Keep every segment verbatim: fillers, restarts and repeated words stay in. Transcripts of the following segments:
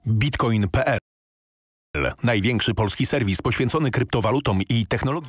bitcoin kropka p l. Największy polski serwis poświęcony kryptowalutom i technologii.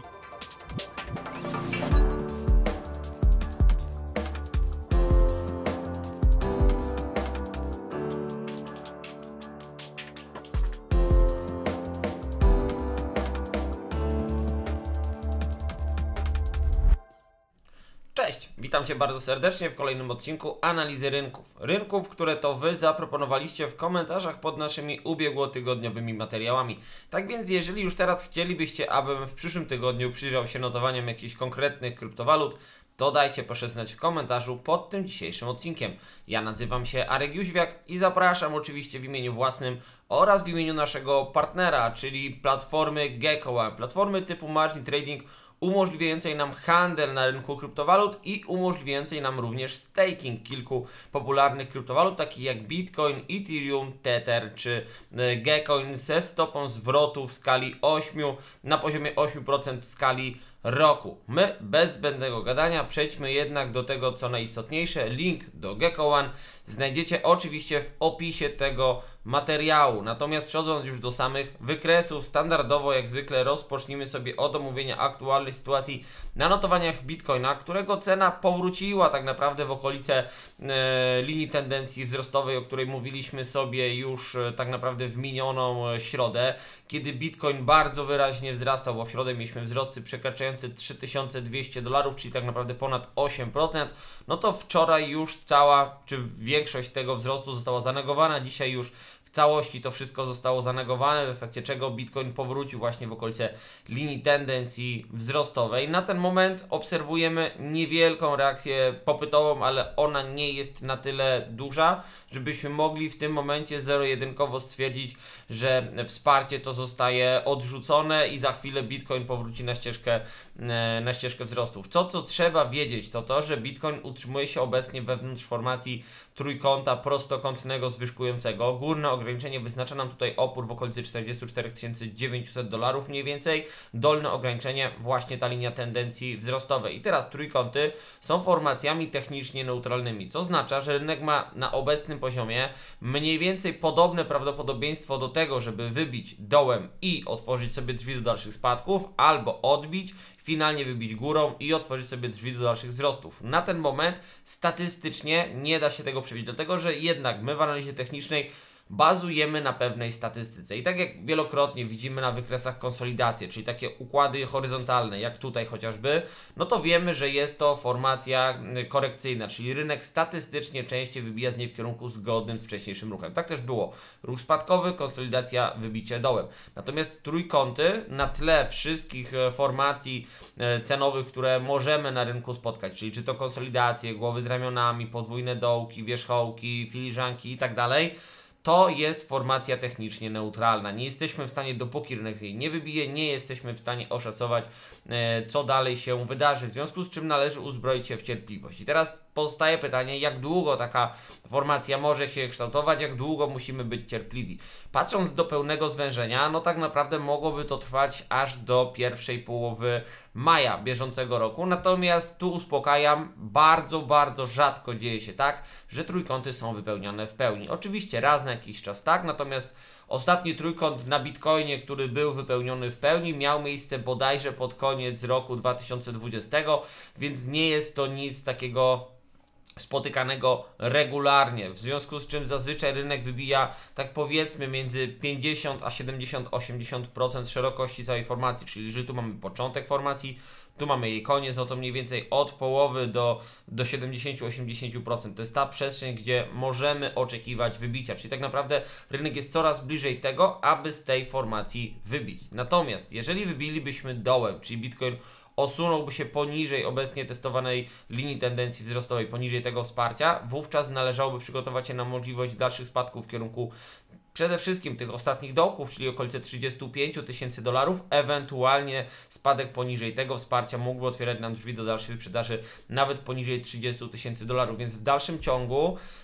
Cześć, witam Cię bardzo serdecznie w kolejnym odcinku analizy rynków. Rynków, które to Wy zaproponowaliście w komentarzach pod naszymi ubiegłotygodniowymi materiałami. Tak więc jeżeli już teraz chcielibyście, abym w przyszłym tygodniu przyjrzał się notowaniom jakichś konkretnych kryptowalut, to dajcie proszę znać w komentarzu pod tym dzisiejszym odcinkiem. Ja nazywam się Arek Jóźwiak i zapraszam oczywiście w imieniu własnym oraz w imieniu naszego partnera, czyli platformy GeckoOne, platformy typu margin trading umożliwiającej nam handel na rynku kryptowalut i umożliwiającej nam również staking kilku popularnych kryptowalut, takich jak Bitcoin, Ethereum, Tether czy Geckoin ze stopą zwrotu w skali ośmiu na poziomie ośmiu procent w skali roku. My bez zbędnego gadania przejdźmy jednak do tego, co najistotniejsze. Link do GeckoOne znajdziecie oczywiście w opisie tego materiału. Natomiast przechodząc już do samych wykresów, standardowo jak zwykle rozpocznijmy sobie od omówienia aktualnej sytuacji na notowaniach Bitcoina, którego cena powróciła tak naprawdę w okolice e, linii tendencji wzrostowej, o której mówiliśmy sobie już e, tak naprawdę w minioną e, środę, kiedy Bitcoin bardzo wyraźnie wzrastał, bo w środę mieliśmy wzrosty przekraczające trzy tysiące dwieście dolarów, czyli tak naprawdę ponad osiem procent, no to wczoraj już cała, czy większość tego wzrostu została zanegowana, dzisiaj już w całości to wszystko zostało zanegowane, w efekcie czego Bitcoin powrócił właśnie w okolice linii tendencji wzrostowej. Na ten moment obserwujemy niewielką reakcję popytową, ale ona nie jest na tyle duża, żebyśmy mogli w tym momencie zero-jedynkowo stwierdzić, że wsparcie to zostaje odrzucone i za chwilę Bitcoin powróci na ścieżkę, na ścieżkę wzrostów. Co, co trzeba wiedzieć, to to, że Bitcoin utrzymuje się obecnie wewnątrz formacji trójkąta prostokątnego zwyżkującego. Górne ograniczenie wyznacza nam tutaj opór w okolicy czterdzieści cztery tysiące dziewięćset dolarów mniej więcej. Dolne ograniczenie właśnie ta linia tendencji wzrostowej. I teraz trójkąty są formacjami technicznie neutralnymi, co oznacza, że rynek ma na obecnym poziomie mniej więcej podobne prawdopodobieństwo do tego, żeby wybić dołem i otworzyć sobie drzwi do dalszych spadków, albo odbić, finalnie wybić górą i otworzyć sobie drzwi do dalszych wzrostów. Na ten moment statystycznie nie da się tego przewidzieć, dlatego że jednak my w analizie technicznej bazujemy na pewnej statystyce. I tak jak wielokrotnie widzimy na wykresach konsolidację, czyli takie układy horyzontalne, jak tutaj chociażby, no to wiemy, że jest to formacja korekcyjna, czyli rynek statystycznie częściej wybija z niej w kierunku zgodnym z wcześniejszym ruchem. Tak też było. Ruch spadkowy, konsolidacja, wybicie dołem. Natomiast trójkąty na tle wszystkich formacji cenowych, które możemy na rynku spotkać, czyli czy to konsolidacje, głowy z ramionami, podwójne dołki, wierzchołki, filiżanki i tak dalej, to jest formacja technicznie neutralna. Nie jesteśmy w stanie, dopóki rynek z niej nie wybije, nie jesteśmy w stanie oszacować, e, co dalej się wydarzy, w związku z czym należy uzbroić się w cierpliwość. I teraz pozostaje pytanie, jak długo taka formacja może się kształtować, jak długo musimy być cierpliwi. Patrząc do pełnego zwężenia, no tak naprawdę mogłoby to trwać aż do pierwszej połowy maja bieżącego roku, natomiast tu uspokajam, bardzo, bardzo rzadko dzieje się tak, że trójkąty są wypełnione w pełni. Oczywiście raz na jakiś czas tak, natomiast ostatni trójkąt na Bitcoinie, który był wypełniony w pełni, miał miejsce bodajże pod koniec roku dwa tysiące dwudziestego, więc nie jest to nic takiego spotykanego regularnie, w związku z czym zazwyczaj rynek wybija, tak powiedzmy, między pięćdziesiąt a siedemdziesiąt do osiemdziesięciu procent szerokości całej formacji, czyli jeżeli tu mamy początek formacji, tu mamy jej koniec, no to mniej więcej od połowy do, do siedemdziesięciu do osiemdziesięciu procent. To jest ta przestrzeń, gdzie możemy oczekiwać wybicia, czyli tak naprawdę rynek jest coraz bliżej tego, aby z tej formacji wybić. Natomiast jeżeli wybilibyśmy dołem, czyli Bitcoin osunąłby się poniżej obecnie testowanej linii tendencji wzrostowej, poniżej tego wsparcia, wówczas należałoby przygotować się na możliwość dalszych spadków w kierunku przede wszystkim tych ostatnich dołków, czyli okolice trzydziestu pięciu tysięcy dolarów, ewentualnie spadek poniżej tego wsparcia mógłby otwierać nam drzwi do dalszej wyprzedaży nawet poniżej trzydziestu tysięcy dolarów, więc w dalszym ciągu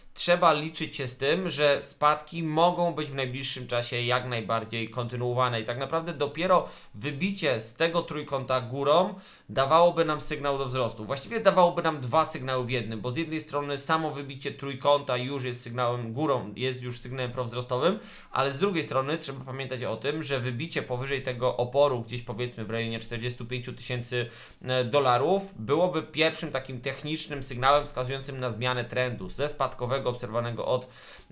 trzeba liczyć się z tym, że spadki mogą być w najbliższym czasie jak najbardziej kontynuowane i tak naprawdę dopiero wybicie z tego trójkąta górą dawałoby nam sygnał do wzrostu. Właściwie dawałoby nam dwa sygnały w jednym, bo z jednej strony samo wybicie trójkąta już jest sygnałem górą, jest już sygnałem prowzrostowym, ale z drugiej strony trzeba pamiętać o tym, że wybicie powyżej tego oporu, gdzieś powiedzmy w rejonie czterdziestu pięciu tysięcy dolarów, byłoby pierwszym takim technicznym sygnałem wskazującym na zmianę trendu ze spadkowego obserwowanego od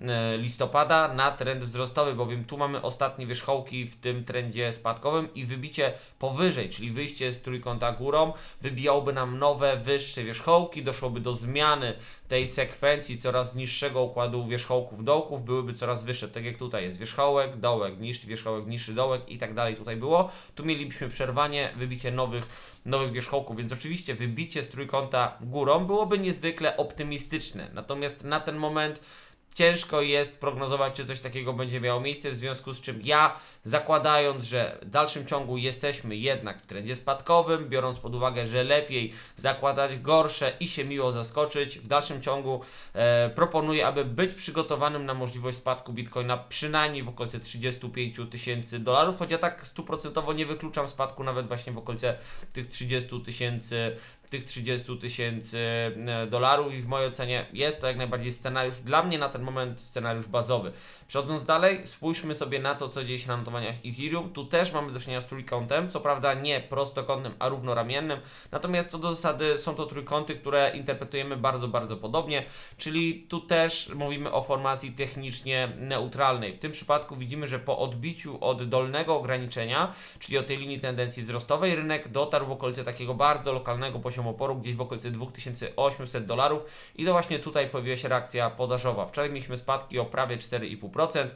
listopada na trend wzrostowy, bowiem tu mamy ostatnie wierzchołki w tym trendzie spadkowym i wybicie powyżej, czyli wyjście z trójkąta górą, wybijałoby nam nowe, wyższe wierzchołki, doszłoby do zmiany tej sekwencji coraz niższego układu wierzchołków, dołków, byłyby coraz wyższe, tak jak tutaj jest wierzchołek, dołek, niższy wierzchołek, niższy dołek i tak dalej tutaj było. Tu mielibyśmy przerwanie, wybicie nowych, nowych wierzchołków, więc oczywiście wybicie z trójkąta górą byłoby niezwykle optymistyczne, natomiast na ten moment ciężko jest prognozować, czy coś takiego będzie miało miejsce, w związku z czym ja, zakładając, że w dalszym ciągu jesteśmy jednak w trendzie spadkowym, biorąc pod uwagę, że lepiej zakładać gorsze i się miło zaskoczyć, w dalszym ciągu e, proponuję, aby być przygotowanym na możliwość spadku Bitcoina przynajmniej w okolice trzydziestu pięciu tysięcy dolarów, choć ja tak stuprocentowo nie wykluczam spadku nawet właśnie w okolice tych trzydziestu tysięcy tych trzydziestu tysięcy dolarów i w mojej ocenie jest to jak najbardziej scenariusz, dla mnie na ten moment scenariusz bazowy. Przechodząc dalej, spójrzmy sobie na to, co dzieje się na notowaniach Ethereum. Tu też mamy do czynienia z trójkątem, co prawda nie prostokątnym, a równoramiennym, natomiast co do zasady są to trójkąty, które interpretujemy bardzo, bardzo podobnie, czyli tu też mówimy o formacji technicznie neutralnej. W tym przypadku widzimy, że po odbiciu od dolnego ograniczenia, czyli od tej linii tendencji wzrostowej, rynek dotarł w okolice takiego bardzo lokalnego poziomu oporu, gdzieś w okolicy dwa tysiące osiemset dolarów i to właśnie tutaj pojawiła się reakcja podażowa. Wczoraj mieliśmy spadki o prawie cztery i pół procent.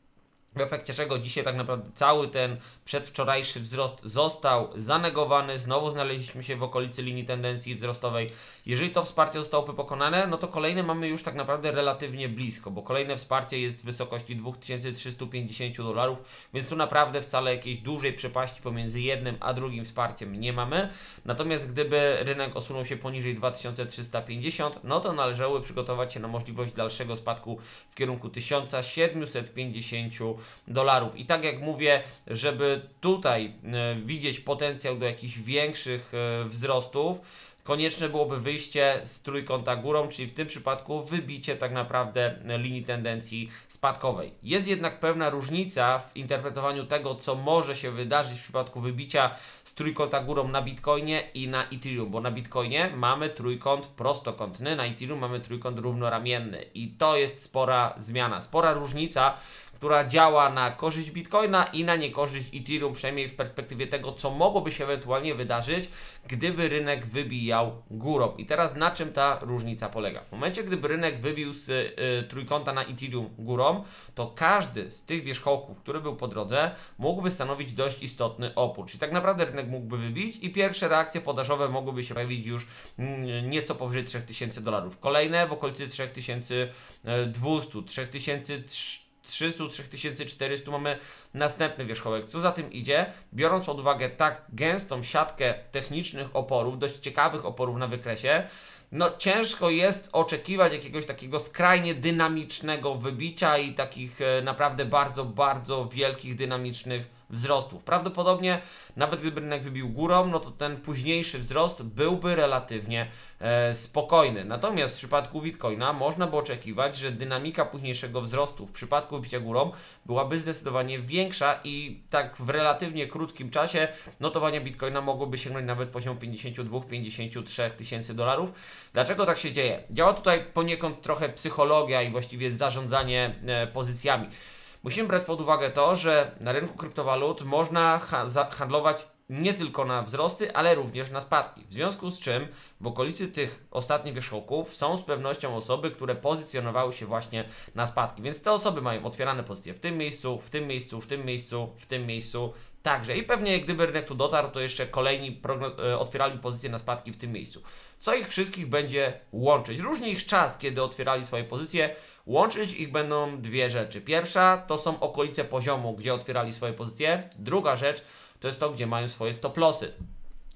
W efekcie czego dzisiaj tak naprawdę cały ten przedwczorajszy wzrost został zanegowany, znowu znaleźliśmy się w okolicy linii tendencji wzrostowej. Jeżeli to wsparcie zostałoby pokonane, no to kolejne mamy już tak naprawdę relatywnie blisko, bo kolejne wsparcie jest w wysokości dwa tysiące trzysta pięćdziesiąt dolarów, więc tu naprawdę wcale jakiejś dużej przepaści pomiędzy jednym a drugim wsparciem nie mamy. Natomiast gdyby rynek osunął się poniżej dwa tysiące trzysta pięćdziesiąt, no to należałoby przygotować się na możliwość dalszego spadku w kierunku tysiąc siedemset pięćdziesiąt dolarów. I tak jak mówię, żeby tutaj e, widzieć potencjał do jakichś większych e, wzrostów, konieczne byłoby wyjście z trójkąta górą, czyli w tym przypadku wybicie tak naprawdę linii tendencji spadkowej. Jest jednak pewna różnica w interpretowaniu tego, co może się wydarzyć w przypadku wybicia z trójkąta górą na Bitcoinie i na Ethereum, bo na Bitcoinie mamy trójkąt prostokątny, na Ethereum mamy trójkąt równoramienny i to jest spora zmiana, spora różnica, która działa na korzyść Bitcoina i na niekorzyść Ethereum, przynajmniej w perspektywie tego, co mogłoby się ewentualnie wydarzyć, gdyby rynek wybijał górą. I teraz na czym ta różnica polega? W momencie, gdyby rynek wybił z y, trójkąta na Ethereum górą, to każdy z tych wierzchołków, który był po drodze, mógłby stanowić dość istotny opór. Czyli tak naprawdę rynek mógłby wybić i pierwsze reakcje podażowe mogłyby się pojawić już nieco powyżej trzech tysięcy dolarów. Kolejne w okolicy trzy tysiące dwieście, trzy tysiące trzysta, trzy tysiące czterysta mamy następny wierzchołek. Co za tym idzie? Biorąc pod uwagę tak gęstą siatkę technicznych oporów, dość ciekawych oporów na wykresie, no ciężko jest oczekiwać jakiegoś takiego skrajnie dynamicznego wybicia i takich e, naprawdę bardzo, bardzo wielkich, dynamicznych wzrostów. Prawdopodobnie nawet gdyby rynek wybił górą, no to ten późniejszy wzrost byłby relatywnie e, spokojny. Natomiast w przypadku Bitcoina można by oczekiwać, że dynamika późniejszego wzrostu w przypadku wybicia górą byłaby zdecydowanie większa i tak w relatywnie krótkim czasie notowania Bitcoina mogłyby sięgnąć nawet poziom pięćdziesiąt dwa do pięćdziesięciu trzech tysięcy dolarów. Dlaczego tak się dzieje? Działa tutaj poniekąd trochę psychologia i właściwie zarządzanie e, pozycjami. Musimy brać pod uwagę to, że na rynku kryptowalut można ha handlować nie tylko na wzrosty, ale również na spadki. W związku z czym w okolicy tych ostatnich wierzchołków są z pewnością osoby, które pozycjonowały się właśnie na spadki. Więc te osoby mają otwierane pozycje w tym miejscu, w tym miejscu, w tym miejscu, w tym miejscu. Także i pewnie gdyby rynek tu dotarł, to jeszcze kolejni otwierali pozycje na spadki w tym miejscu. Co ich wszystkich będzie łączyć? Różni ich czas, kiedy otwierali swoje pozycje. Łączyć ich będą dwie rzeczy. Pierwsza to są okolice poziomu, gdzie otwierali swoje pozycje. Druga rzecz to jest to, gdzie mają swoje stop lossy.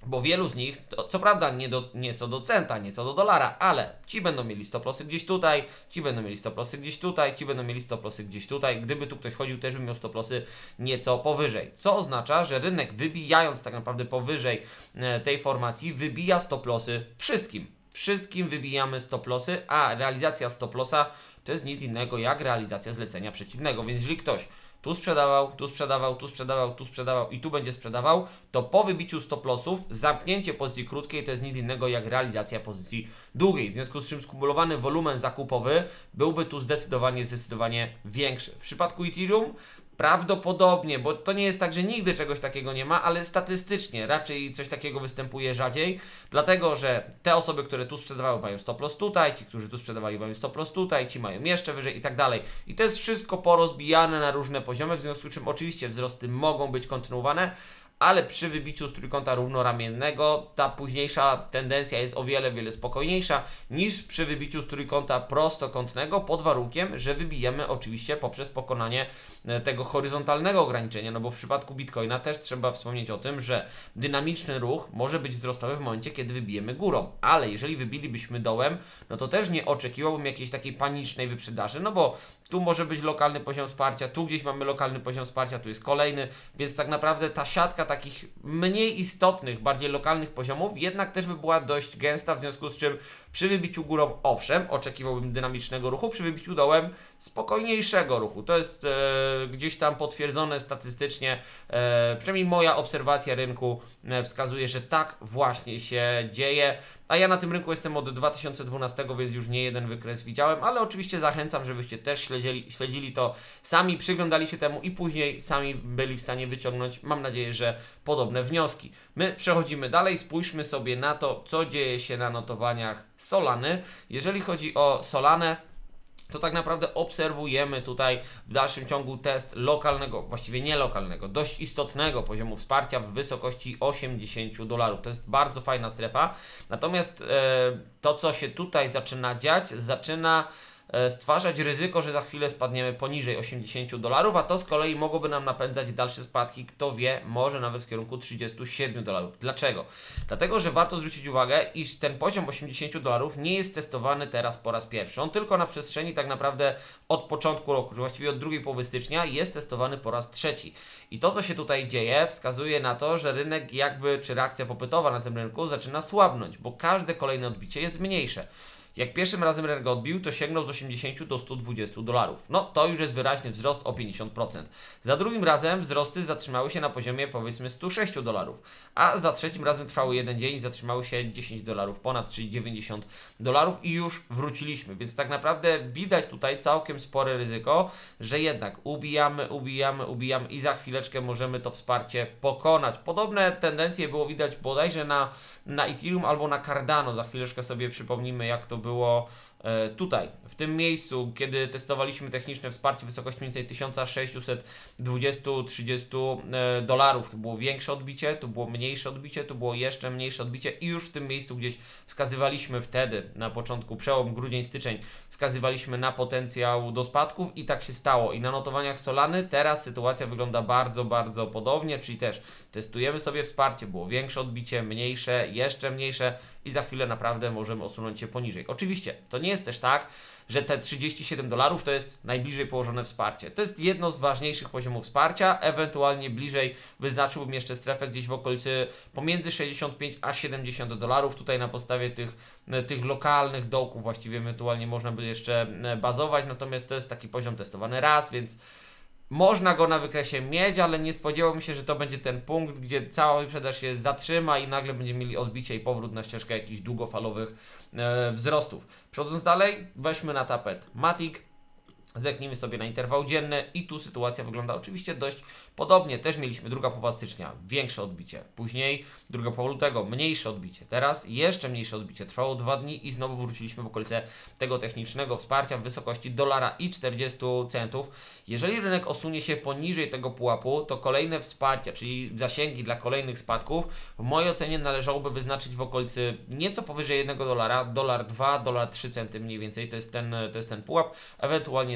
Bo wielu z nich, to, co prawda nie do, nieco do centa, nieco do dolara, ale ci będą mieli stop lossy gdzieś tutaj, ci będą mieli stop lossy gdzieś tutaj, ci będą mieli stop lossy gdzieś tutaj. Gdyby tu ktoś wchodził, też by miał stop lossy nieco powyżej. Co oznacza, że rynek wybijając tak naprawdę powyżej e, tej formacji, wybija stop lossy wszystkim. Wszystkim wybijamy stop lossy, a realizacja stop lossa to jest nic innego jak realizacja zlecenia przeciwnego. Więc jeżeli ktoś tu sprzedawał, tu sprzedawał, tu sprzedawał, tu sprzedawał i tu będzie sprzedawał, to po wybiciu stop lossów zamknięcie pozycji krótkiej to jest nic innego jak realizacja pozycji długiej. W związku z czym skumulowany wolumen zakupowy byłby tu zdecydowanie, zdecydowanie większy. W przypadku Ethereum prawdopodobnie, bo to nie jest tak, że nigdy czegoś takiego nie ma, ale statystycznie raczej coś takiego występuje rzadziej, dlatego że te osoby, które tu sprzedawały, mają stop loss tutaj, ci, którzy tu sprzedawali, mają stop loss tutaj, ci mają jeszcze wyżej i tak dalej. I to jest wszystko porozbijane na różne poziomy, w związku z czym oczywiście wzrosty mogą być kontynuowane, ale przy wybiciu z trójkąta równoramiennego ta późniejsza tendencja jest o wiele, wiele spokojniejsza niż przy wybiciu z trójkąta prostokątnego, pod warunkiem, że wybijemy oczywiście poprzez pokonanie tego horyzontalnego ograniczenia, no bo w przypadku Bitcoina też trzeba wspomnieć o tym, że dynamiczny ruch może być wzrostowy w momencie, kiedy wybijemy górą, ale jeżeli wybilibyśmy dołem, no to też nie oczekiwałbym jakiejś takiej panicznej wyprzedaży, no bo tu może być lokalny poziom wsparcia, tu gdzieś mamy lokalny poziom wsparcia, tu jest kolejny, więc tak naprawdę ta siatka takich mniej istotnych, bardziej lokalnych poziomów jednak też by była dość gęsta, w związku z czym przy wybiciu górą, owszem, oczekiwałbym dynamicznego ruchu, przy wybiciu dołem spokojniejszego ruchu. To jest e, gdzieś tam potwierdzone statystycznie, e, przynajmniej moja obserwacja rynku e, wskazuje, że tak właśnie się dzieje. A ja na tym rynku jestem od dwa tysiące dwunastego, więc już nie jeden wykres widziałem, ale oczywiście zachęcam, żebyście też śledzili, śledzili to, sami przyglądali się temu i później sami byli w stanie wyciągnąć, mam nadzieję, że podobne wnioski. My przechodzimy dalej, spójrzmy sobie na to, co dzieje się na notowaniach Solany. Jeżeli chodzi o Solanę, to tak naprawdę obserwujemy tutaj w dalszym ciągu test lokalnego, właściwie nie lokalnego, dość istotnego poziomu wsparcia w wysokości osiemdziesiąt dolarów. To jest bardzo fajna strefa. Natomiast e, to, co się tutaj zaczyna dziać, zaczyna stwarzać ryzyko, że za chwilę spadniemy poniżej osiemdziesięciu dolarów, a to z kolei mogłoby nam napędzać dalsze spadki, kto wie, może nawet w kierunku trzydziestu siedmiu dolarów. Dlaczego? Dlatego, że warto zwrócić uwagę, iż ten poziom osiemdziesiąt dolarów nie jest testowany teraz po raz pierwszy. On tylko na przestrzeni tak naprawdę od początku roku, czy właściwie od drugiej połowy stycznia jest testowany po raz trzeci. I to, co się tutaj dzieje, wskazuje na to, że rynek jakby, czy reakcja popytowa na tym rynku zaczyna słabnąć, bo każde kolejne odbicie jest mniejsze. Jak pierwszym razem rynek odbił, to sięgnął z osiemdziesięciu do stu dwudziestu dolarów. No to już jest wyraźny wzrost o pięćdziesiąt procent. Za drugim razem wzrosty zatrzymały się na poziomie powiedzmy stu sześciu dolarów, a za trzecim razem trwały jeden dzień i zatrzymały się dziesięć dolarów ponad, czyli dziewięćdziesiąt dolarów i już wróciliśmy. Więc tak naprawdę widać tutaj całkiem spore ryzyko, że jednak ubijamy, ubijamy, ubijamy i za chwileczkę możemy to wsparcie pokonać. Podobne tendencje było widać bodajże na, na Ethereum albo na Cardano. Za chwileczkę sobie przypomnimy, jak to było było tutaj, w tym miejscu, kiedy testowaliśmy techniczne wsparcie w wysokości mniej więcej tysiąc sześćset dwadzieścia do trzydziestu dolarów. To było większe odbicie, tu było mniejsze odbicie, tu było jeszcze mniejsze odbicie i już w tym miejscu gdzieś wskazywaliśmy wtedy, na początku, przełom grudzień, styczeń, wskazywaliśmy na potencjał do spadków i tak się stało. I na notowaniach Solany teraz sytuacja wygląda bardzo, bardzo podobnie, czyli też testujemy sobie wsparcie, było większe odbicie, mniejsze, jeszcze mniejsze i za chwilę naprawdę możemy osunąć się poniżej. Oczywiście, to nie jest też tak, że te trzydzieści siedem dolarów to jest najbliżej położone wsparcie. To jest jedno z ważniejszych poziomów wsparcia, ewentualnie bliżej wyznaczyłbym jeszcze strefę gdzieś w okolicy pomiędzy sześćdziesiąt pięć a siedemdziesiąt dolarów. Tutaj na podstawie tych, tych lokalnych dołków właściwie ewentualnie można by jeszcze bazować, natomiast to jest taki poziom testowany raz, więc można go na wykresie mieć, ale nie spodziewałbym się, że to będzie ten punkt, gdzie cała wyprzedaż się zatrzyma i nagle będziemy mieli odbicie i powrót na ścieżkę jakichś długofalowych e, wzrostów. Przechodząc dalej, weźmy na tapet Matic. Zerknijmy sobie na interwał dzienny i tu sytuacja wygląda oczywiście dość podobnie. Też mieliśmy druga połowa stycznia, większe odbicie. Później druga połowa lutego, mniejsze odbicie. Teraz jeszcze mniejsze odbicie. Trwało dwa dni i znowu wróciliśmy w okolice tego technicznego wsparcia w wysokości dolara i czterdziestu centów. Jeżeli rynek osunie się poniżej tego pułapu, to kolejne wsparcia, czyli zasięgi dla kolejnych spadków, w mojej ocenie należałoby wyznaczyć w okolicy nieco powyżej jednego dolara, dolar dwa, dolar trzy centy mniej więcej. To jest ten, to jest ten pułap. Ewentualnie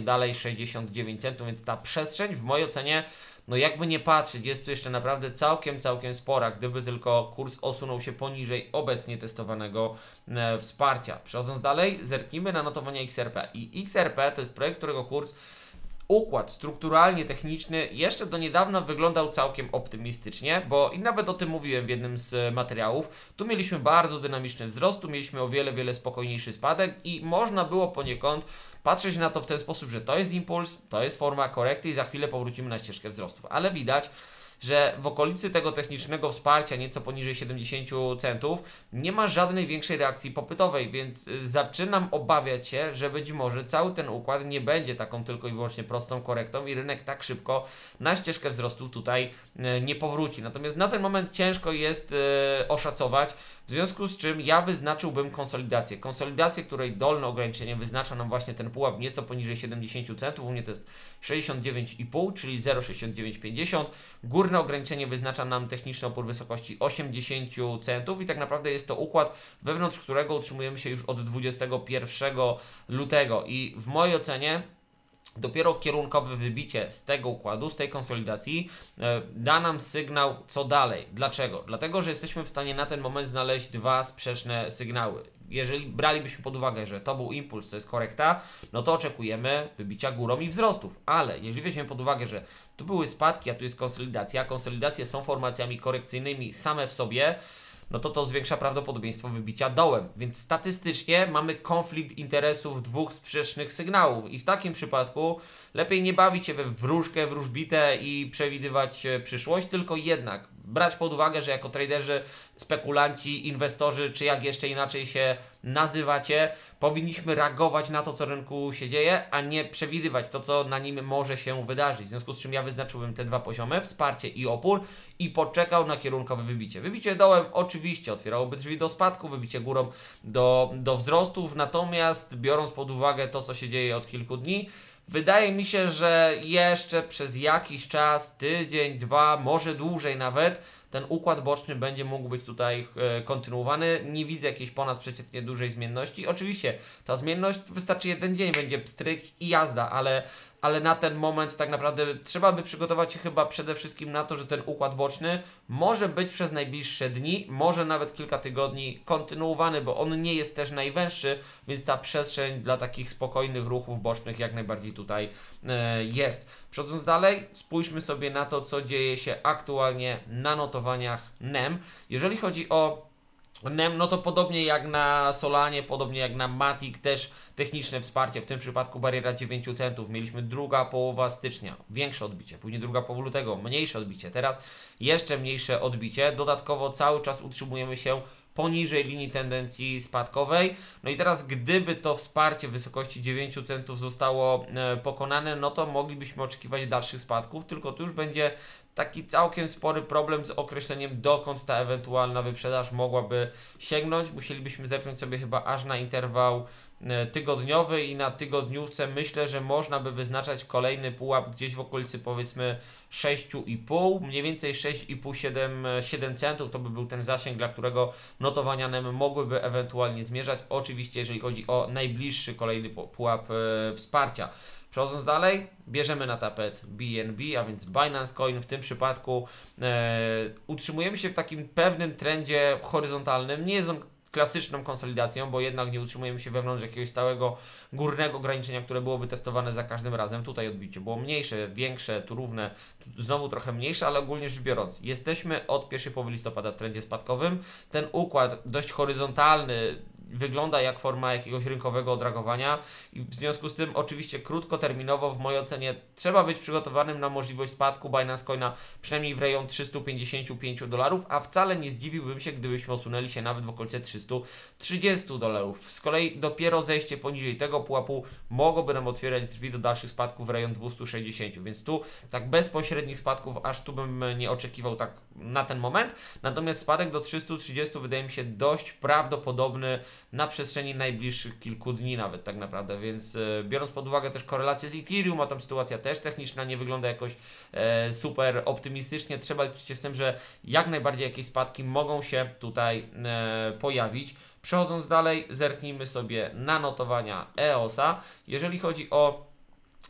dokładnie dalej sześćdziesiąt dziewięć centów, więc ta przestrzeń w mojej ocenie, no jakby nie patrzeć, jest tu jeszcze naprawdę całkiem, całkiem spora, gdyby tylko kurs osunął się poniżej obecnie testowanego e, wsparcia. Przechodząc dalej, zerknijmy na notowania X R P. I X R P to jest projekt, którego kurs, układ strukturalnie techniczny jeszcze do niedawna wyglądał całkiem optymistycznie, bo i nawet o tym mówiłem w jednym z materiałów. Tu mieliśmy bardzo dynamiczny wzrost, tu mieliśmy o wiele, wiele spokojniejszy spadek i można było poniekąd patrzeć na to w ten sposób, że to jest impuls, to jest forma korekty i za chwilę powrócimy na ścieżkę wzrostów. Ale widać, że w okolicy tego technicznego wsparcia, nieco poniżej siedemdziesiąt centów, nie ma żadnej większej reakcji popytowej, więc zaczynam obawiać się, że być może cały ten układ nie będzie taką tylko i wyłącznie prostą korektą i rynek tak szybko na ścieżkę wzrostów tutaj nie powróci. Natomiast na ten moment ciężko jest oszacować, w związku z czym ja wyznaczyłbym konsolidację. Konsolidację, której dolne ograniczenie wyznacza nam właśnie ten pułap nieco poniżej siedemdziesiąt centów, u mnie to jest sześćdziesiąt dziewięć i pół, czyli zero przecinek sześćdziesiąt dziewięć pięćdziesiąt. Górne ograniczenie wyznacza nam techniczny opór wysokości osiemdziesiąt centów i tak naprawdę jest to układ, wewnątrz którego utrzymujemy się już od dwudziestego pierwszego lutego i w mojej ocenie dopiero kierunkowe wybicie z tego układu, z tej konsolidacji e, da nam sygnał co dalej. Dlaczego? Dlatego, że jesteśmy w stanie na ten moment znaleźć dwa sprzeczne sygnały. Jeżeli bralibyśmy pod uwagę, że to był impuls, to jest korekta, no to oczekujemy wybicia górą i wzrostów. Ale jeżeli weźmiemy pod uwagę, że tu były spadki, a tu jest konsolidacja, konsolidacje są formacjami korekcyjnymi same w sobie, no to to zwiększa prawdopodobieństwo wybicia dołem. Więc statystycznie mamy konflikt interesów dwóch sprzecznych sygnałów i w takim przypadku lepiej nie bawić się we wróżkę, wróżbitę i przewidywać przyszłość, tylko jednak brać pod uwagę, że jako traderzy, spekulanci, inwestorzy, czy jak jeszcze inaczej się nazywacie, powinniśmy reagować na to, co rynku się dzieje, a nie przewidywać to, co na nim może się wydarzyć. W związku z czym ja wyznaczyłbym te dwa poziomy, wsparcie i opór i poczekał na kierunkowe wybicie. Wybicie dołem oczywiście otwierałoby drzwi do spadku, wybicie górą do, do wzrostów, natomiast biorąc pod uwagę to, co się dzieje od kilku dni, wydaje mi się, że jeszcze przez jakiś czas, tydzień, dwa, może dłużej nawet, ten układ boczny będzie mógł być tutaj e, kontynuowany. Nie widzę jakiejś ponadprzeciętnie dużej zmienności. Oczywiście ta zmienność wystarczy jeden dzień, będzie pstryk i jazda, ale, ale na ten moment tak naprawdę trzeba by przygotować się chyba przede wszystkim na to, że ten układ boczny może być przez najbliższe dni, może nawet kilka tygodni kontynuowany, bo on nie jest też najwęższy, więc ta przestrzeń dla takich spokojnych ruchów bocznych jak najbardziej tutaj e, jest. Przechodząc dalej, spójrzmy sobie na to, co dzieje się aktualnie na notowaniach N E M. Jeżeli chodzi o N E M, no to podobnie jak na Solanie, podobnie jak na Matic, też techniczne wsparcie, w tym przypadku bariera dziewięć centów. Mieliśmy druga połowa stycznia, większe odbicie, później druga połowa lutego, mniejsze odbicie, teraz jeszcze mniejsze odbicie. Dodatkowo cały czas utrzymujemy się poniżej linii tendencji spadkowej. No i teraz gdyby to wsparcie w wysokości dziewięć centów zostało e, pokonane, no to moglibyśmy oczekiwać dalszych spadków, tylko tu już będzie taki całkiem spory problem z określeniem, dokąd ta ewentualna wyprzedaż mogłaby sięgnąć. Musielibyśmy zerknąć sobie chyba aż na interwał tygodniowy i na tygodniówce myślę, że można by wyznaczać kolejny pułap gdzieś w okolicy powiedzmy sześć i pół, mniej więcej sześć i pół do siedmiu centów, to by był ten zasięg, dla którego notowania N E M mogłyby ewentualnie zmierzać. Oczywiście jeżeli chodzi o najbliższy kolejny pułap e, wsparcia. Przechodząc dalej, bierzemy na tapet B N B, a więc Binance Coin. W tym przypadku e, utrzymujemy się w takim pewnym trendzie horyzontalnym. Nie jest on klasyczną konsolidacją, bo jednak nie utrzymujemy się wewnątrz jakiegoś stałego górnego ograniczenia, które byłoby testowane za każdym razem. Tutaj odbicie było mniejsze, większe, tu równe, tu znowu trochę mniejsze, ale ogólnie rzecz biorąc, jesteśmy od pierwszej połowy listopada w trendzie spadkowym. Ten układ dość horyzontalny wygląda jak forma jakiegoś rynkowego odragowania i w związku z tym oczywiście krótkoterminowo w mojej ocenie trzeba być przygotowanym na możliwość spadku Binance Coina przynajmniej w rejon trzysta pięćdziesiąt pięć dolarów, a wcale nie zdziwiłbym się, gdybyśmy osunęli się nawet w okolice trzysta trzydzieści dolarów. Z kolei dopiero zejście poniżej tego pułapu mogłoby nam otwierać drzwi do dalszych spadków w rejon dwieście sześćdziesiąt, więc tu tak bezpośrednich spadków aż tu bym nie oczekiwał tak na ten moment, natomiast spadek do trzysta trzydzieści wydaje mi się dość prawdopodobny na przestrzeni najbliższych kilku dni nawet tak naprawdę, więc e, biorąc pod uwagę też korelację z Ethereum, a tam sytuacja też techniczna nie wygląda jakoś e, super optymistycznie, trzeba liczyć się z tym, że jak najbardziej jakieś spadki mogą się tutaj e, pojawić. Przechodząc dalej, zerknijmy sobie na notowania E O S a. Jeżeli chodzi o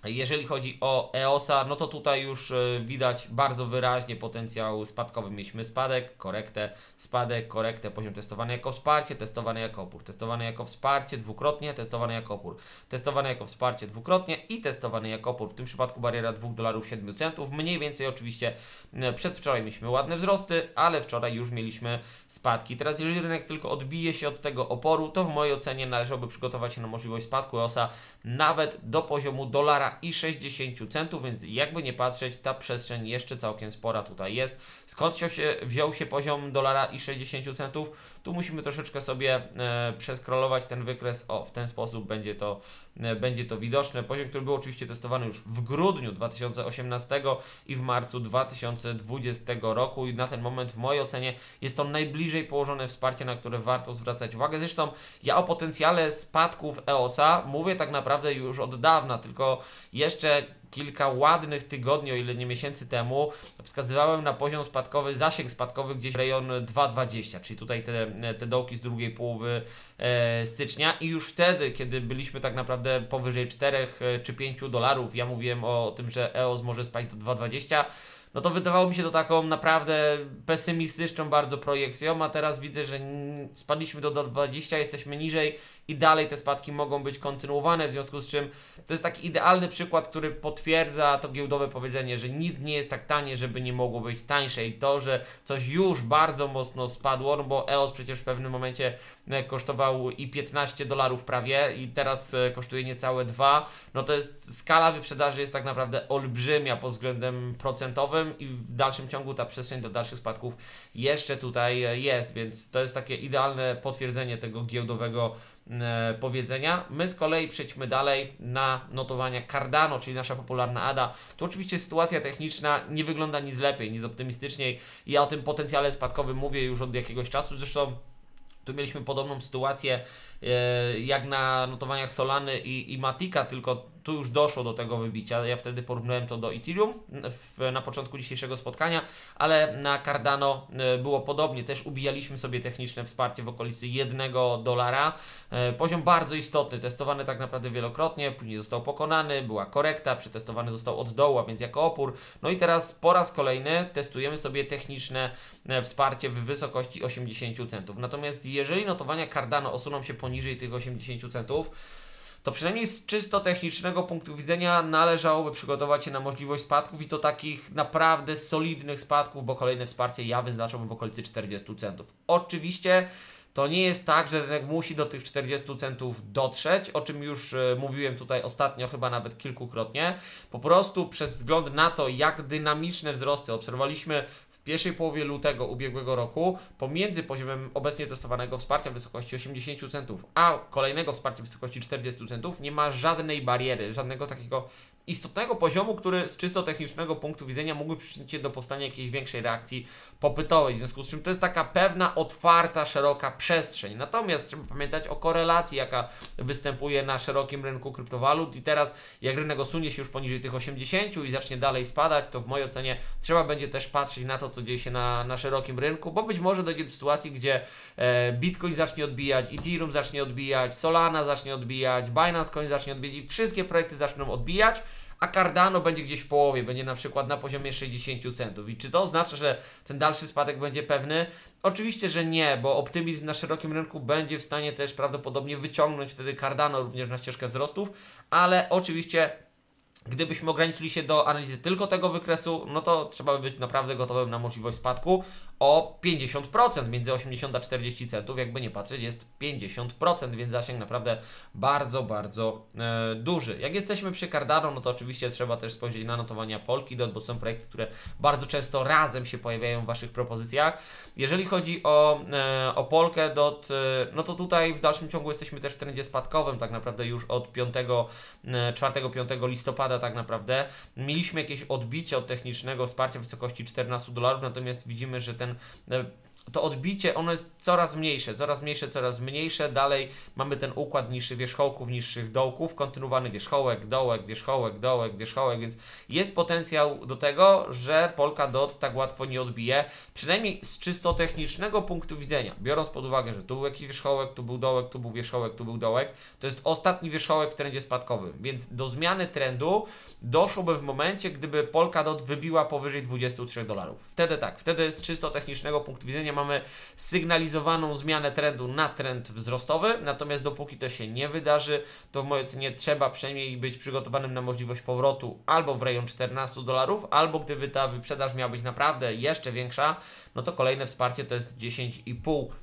Jeżeli chodzi o E O S-a, no to tutaj już widać bardzo wyraźnie potencjał spadkowy. Mieliśmy spadek, korektę, spadek, korektę, poziom testowany jako wsparcie, testowany jako opór, testowany jako wsparcie dwukrotnie, testowany jako opór, testowany jako wsparcie dwukrotnie i testowany jako opór. W tym przypadku bariera dwa dolarów siedem centów. Mniej więcej oczywiście przedwczoraj mieliśmy ładne wzrosty, ale wczoraj już mieliśmy spadki. Teraz jeżeli rynek tylko odbije się od tego oporu, to w mojej ocenie należałoby przygotować się na możliwość spadku E O S-a nawet do poziomu dolara i sześćdziesiąt centów, więc jakby nie patrzeć, ta przestrzeń jeszcze całkiem spora tutaj jest. Skąd się wziął się poziom dolara i sześćdziesiąt centów? Tu musimy troszeczkę sobie e, przeskrolować ten wykres. O, w ten sposób będzie to, e, będzie to widoczne. Poziom, który był oczywiście testowany już w grudniu dwa tysiące osiemnastego i w marcu dwa tysiące dwudziestego roku i na ten moment w mojej ocenie jest to najbliżej położone wsparcie, na które warto zwracać uwagę. Zresztą ja o potencjale spadków E O S-a mówię tak naprawdę już od dawna, tylko jeszcze kilka ładnych tygodni, o ile nie miesięcy temu, wskazywałem na poziom spadkowy, zasięg spadkowy gdzieś w rejon dwa dwadzieścia, czyli tutaj te, te dołki z drugiej połowy e, stycznia i już wtedy, kiedy byliśmy tak naprawdę powyżej czterech czy pięciu dolarów, ja mówiłem o tym, że E O S może spaść do dwa dwadzieścia, no to wydawało mi się to taką naprawdę pesymistyczną bardzo projekcją, a teraz widzę, że spadliśmy do dwa dwadzieścia, jesteśmy niżej i dalej te spadki mogą być kontynuowane, w związku z czym to jest taki idealny przykład, który potwierdza to giełdowe powiedzenie, że nic nie jest tak tanie, żeby nie mogło być tańsze i to, że coś już bardzo mocno spadło, no bo E O S przecież w pewnym momencie kosztował i piętnaście dolarów prawie i teraz kosztuje niecałe dwa, no to jest skala wyprzedaży jest tak naprawdę olbrzymia pod względem procentowym i w dalszym ciągu ta przestrzeń do dalszych spadków jeszcze tutaj jest, więc to jest takie idealne potwierdzenie tego giełdowego e, powiedzenia. My z kolei przejdźmy dalej na notowania Cardano, czyli nasza popularna A D A. Tu oczywiście sytuacja techniczna nie wygląda nic lepiej, nic optymistyczniej. Ja o tym potencjale spadkowym mówię już od jakiegoś czasu, zresztą tu mieliśmy podobną sytuację e, jak na notowaniach Solany i, i Matika, tylko tu już doszło do tego wybicia. Ja wtedy porównałem to do Ethereum w, na początku dzisiejszego spotkania, ale na Cardano e, było podobnie. Też ubijaliśmy sobie techniczne wsparcie w okolicy jednego dolara. E, poziom bardzo istotny, testowany tak naprawdę wielokrotnie, później został pokonany, była korekta, przetestowany został od dołu, a więc jako opór. No i teraz po raz kolejny testujemy sobie techniczne e, wsparcie w wysokości osiemdziesiąt centów. Natomiast jeżeli notowania Cardano osuną się poniżej tych osiemdziesięciu centów, to przynajmniej z czysto technicznego punktu widzenia należałoby przygotować się na możliwość spadków i to takich naprawdę solidnych spadków, bo kolejne wsparcie ja wyznaczałbym w okolicy czterdziestu centów. Oczywiście to nie jest tak, że rynek musi do tych czterdziestu centów dotrzeć, o czym już y, mówiłem tutaj ostatnio, chyba nawet kilkukrotnie. Po prostu przez wzgląd na to, jak dynamiczne wzrosty obserwowaliśmy w pierwszej połowie lutego ubiegłego roku, pomiędzy poziomem obecnie testowanego wsparcia w wysokości osiemdziesięciu centów, a kolejnego wsparcia w wysokości czterdziestu centów, nie ma żadnej bariery, żadnego takiego istotnego poziomu, który z czysto technicznego punktu widzenia mógłby przyczynić się do powstania jakiejś większej reakcji popytowej, w związku z czym to jest taka pewna, otwarta, szeroka przestrzeń. Natomiast trzeba pamiętać o korelacji, jaka występuje na szerokim rynku kryptowalut i teraz jak rynek osunie się już poniżej tych osiemdziesięciu i zacznie dalej spadać, to w mojej ocenie trzeba będzie też patrzeć na to, co dzieje się na, na szerokim rynku, bo być może dojdzie do sytuacji, gdzie e, Bitcoin zacznie odbijać, Ethereum zacznie odbijać, Solana zacznie odbijać, Binance Coin zacznie odbijać i wszystkie projekty zaczną odbijać, a Cardano będzie gdzieś w połowie, będzie na przykład na poziomie sześćdziesięciu centów. I czy to oznacza, że ten dalszy spadek będzie pewny? Oczywiście, że nie, bo optymizm na szerokim rynku będzie w stanie też prawdopodobnie wyciągnąć wtedy Cardano również na ścieżkę wzrostów, ale oczywiście gdybyśmy ograniczyli się do analizy tylko tego wykresu, no to trzeba by być naprawdę gotowym na możliwość spadku o pięćdziesiąt procent, między osiemdziesiąt a czterdzieści centów, jakby nie patrzeć, jest pięćdziesiąt procent, więc zasięg naprawdę bardzo, bardzo e, duży. Jak jesteśmy przy Cardano, no to oczywiście trzeba też spojrzeć na notowania Polkadot, bo są projekty, które bardzo często razem się pojawiają w Waszych propozycjach. Jeżeli chodzi o, e, o Polkadot, e, no to tutaj w dalszym ciągu jesteśmy też w trendzie spadkowym, tak naprawdę już od piątego, czwartego piątego listopada tak naprawdę. Mieliśmy jakieś odbicie od technicznego wsparcia w wysokości czternastu dolarów, natomiast widzimy, że ten to odbicie, ono jest coraz mniejsze, coraz mniejsze, coraz mniejsze. Dalej mamy ten układ niższych wierzchołków, niższych dołków, kontynuowany wierzchołek, dołek, wierzchołek, dołek, wierzchołek, więc jest potencjał do tego, że Polkadot tak łatwo nie odbije, przynajmniej z czysto technicznego punktu widzenia, biorąc pod uwagę, że tu był jakiś wierzchołek, tu był dołek, tu był wierzchołek, tu był dołek, to jest ostatni wierzchołek w trendzie spadkowym, więc do zmiany trendu doszłoby w momencie, gdyby Polkadot wybiła powyżej dwudziestu trzech dolarów. Wtedy tak, wtedy z czysto technicznego punktu widzenia mamy sygnalizowaną zmianę trendu na trend wzrostowy, natomiast dopóki to się nie wydarzy, to w mojej ocenie trzeba przynajmniej być przygotowanym na możliwość powrotu albo w rejon czternastu dolarów, albo gdyby ta wyprzedaż miała być naprawdę jeszcze większa, no to kolejne wsparcie to jest dziesięć i pół,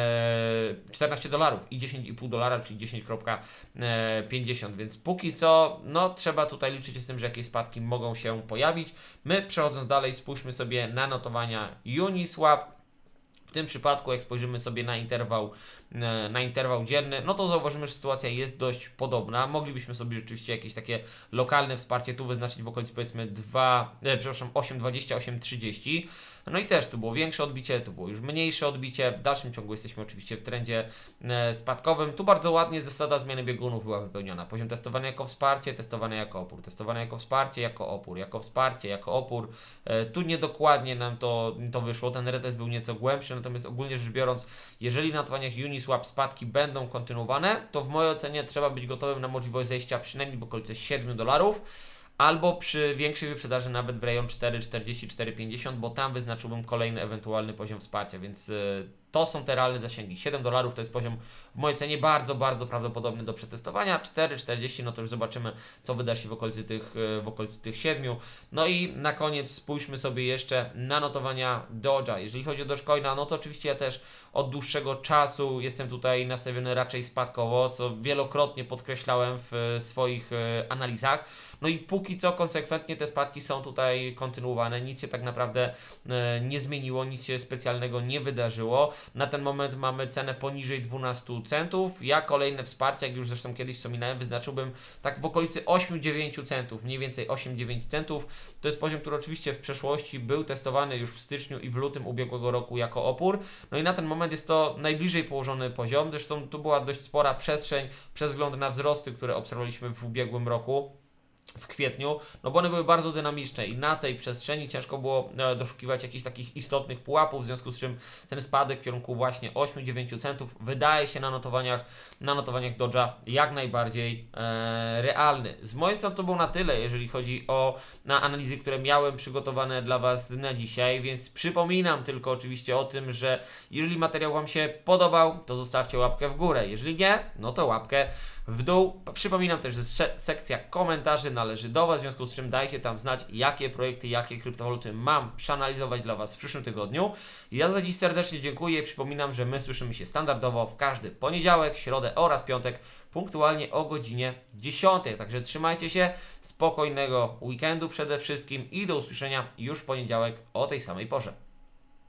czternaście dolarów i dziesięć i pół dolara, czyli dziesięć przecinek pięćdziesiąt, więc póki co, no trzeba tutaj liczyć z tym, że jakieś spadki mogą się pojawić. My przechodząc dalej, spójrzmy sobie na notowania Uniswap. W tym przypadku, jak spojrzymy sobie na interwał, na interwał dzienny, no to zauważymy, że sytuacja jest dość podobna. Moglibyśmy sobie rzeczywiście jakieś takie lokalne wsparcie tu wyznaczyć w okolicy powiedzmy dwa, e, przepraszam, osiem dwadzieścia, osiem trzydzieści. No i też tu było większe odbicie, tu było już mniejsze odbicie. W dalszym ciągu jesteśmy oczywiście w trendzie e, spadkowym. Tu bardzo ładnie zasada zmiany biegunów była wypełniona. Poziom testowany jako wsparcie, testowany jako opór, testowany jako wsparcie, jako opór, jako wsparcie, jako opór. E, tu niedokładnie nam to, to wyszło. Ten retest był nieco głębszy, natomiast ogólnie rzecz biorąc, jeżeli na notowaniach Uniswap spadki będą kontynuowane, to w mojej ocenie trzeba być gotowym na możliwość zejścia przynajmniej w okolice siedmiu dolarów. Albo przy większej wyprzedaży nawet w rejon cztery czterdzieści, cztery pięćdziesiąt, bo tam wyznaczyłbym kolejny ewentualny poziom wsparcia, więc yy, to są te realne zasięgi. siedem dolarów to jest poziom w mojej cenie bardzo, bardzo prawdopodobny do przetestowania. cztery czterdzieści, no to już zobaczymy, co wyda się w okolicy tych, yy, w okolicy tych siedmiu. No i na koniec spójrzmy sobie jeszcze na notowania Doge'a. Jeżeli chodzi o Dogecoina, no to oczywiście ja też od dłuższego czasu jestem tutaj nastawiony raczej spadkowo, co wielokrotnie podkreślałem w yy, swoich yy, analizach. No i póki co konsekwentnie te spadki są tutaj kontynuowane, nic się tak naprawdę e, nie zmieniło, nic się specjalnego nie wydarzyło. Na ten moment mamy cenę poniżej dwunastu centów. Ja kolejne wsparcie, jak już zresztą kiedyś wspominałem, wyznaczyłbym tak w okolicy osiem dziewięć centów, mniej więcej osiem dziewięć centów. To jest poziom, który oczywiście w przeszłości był testowany już w styczniu i w lutym ubiegłego roku jako opór. No i na ten moment jest to najbliżej położony poziom, zresztą tu była dość spora przestrzeń przez wzgląd na wzrosty, które obserwowaliśmy w ubiegłym roku. W kwietniu, no bo one były bardzo dynamiczne i na tej przestrzeni ciężko było e, doszukiwać jakichś takich istotnych pułapów, w związku z czym ten spadek w kierunku właśnie osiem dziewięć centów wydaje się na notowaniach, na notowaniach Doge'a jak najbardziej e, realny. Z mojej strony to było na tyle, jeżeli chodzi o na analizy, które miałem przygotowane dla Was na dzisiaj, więc przypominam tylko oczywiście o tym, że jeżeli materiał Wam się podobał, to zostawcie łapkę w górę, jeżeli nie, no to łapkę w dół. Przypominam też, że sekcja komentarzy należy do Was, w związku z czym dajcie tam znać, jakie projekty, jakie kryptowaluty mam przeanalizować dla Was w przyszłym tygodniu. Ja za dziś serdecznie dziękuję i przypominam, że my słyszymy się standardowo w każdy poniedziałek, środę oraz piątek, punktualnie o godzinie dziesiątej. Także trzymajcie się, spokojnego weekendu przede wszystkim i do usłyszenia już w poniedziałek o tej samej porze.